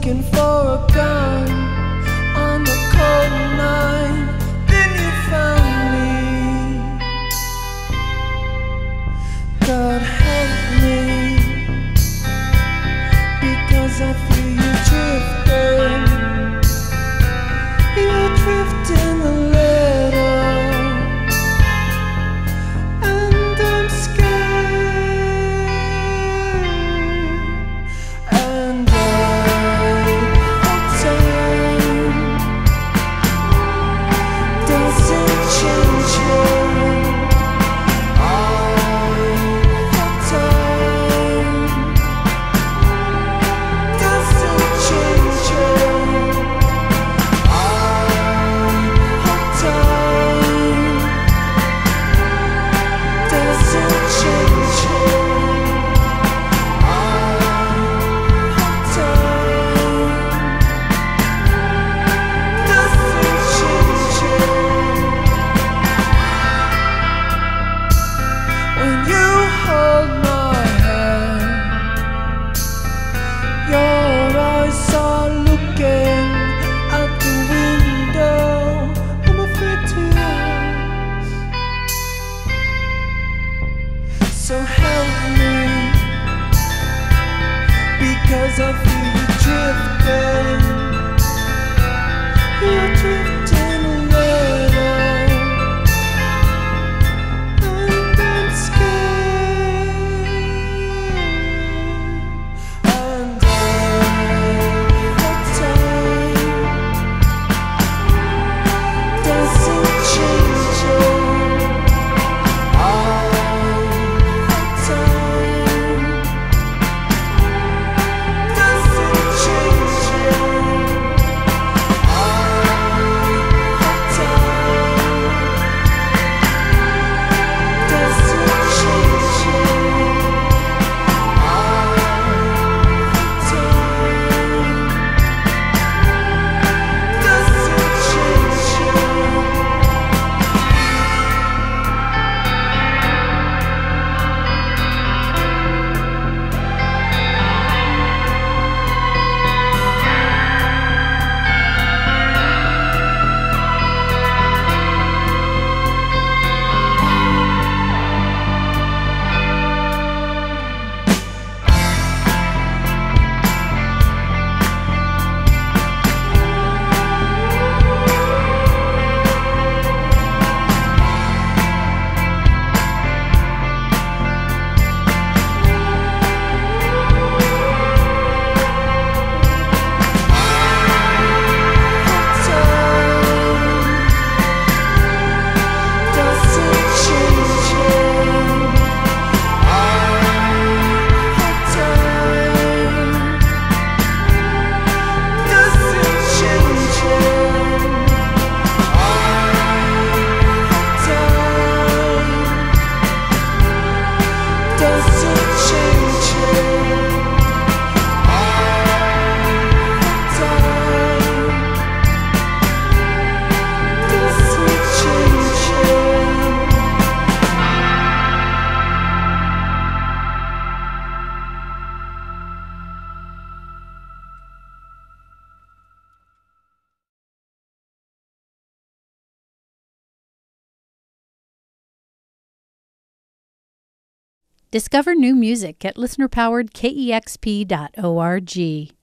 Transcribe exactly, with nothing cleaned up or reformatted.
looking for a gun on the cold night. Then you found me. God help me, because I feel you drifting. You're drifting a little, and I'm scared. And I hope time doesn't change you. I hope time doesn't change you. I hope time doesn't change you. I hope time doesn't change you. When you hold my hand, your eyes are looking out the window. I'm afraid to ask, so help me, because I feel you drifting. You're drifting a little, and I'm scared. And I hope time doesn't change you. I hope time doesn't change you. I hope time doesn't change you. I hope time doesn't change you. Discover new music at listener powered K E X P dot org.